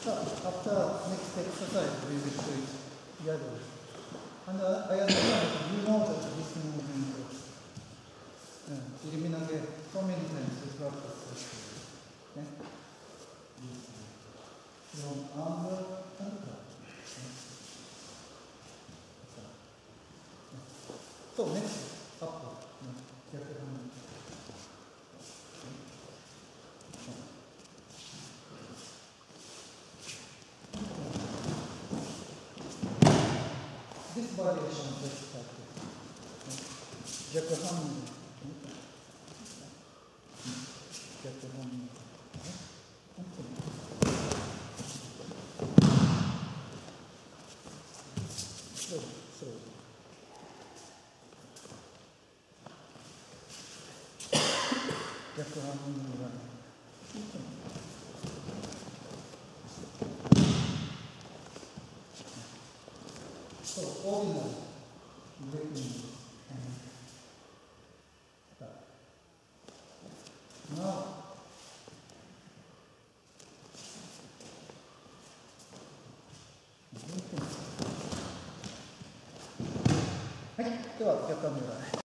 after next exercise, we will do it together. And I understand you know that this movement. Eliminate so many times to practice. From under and up. So next, upward. This variation let's practice. Jack hand. So ordinary breathing and start. Nowはい、では逆側の裏へ。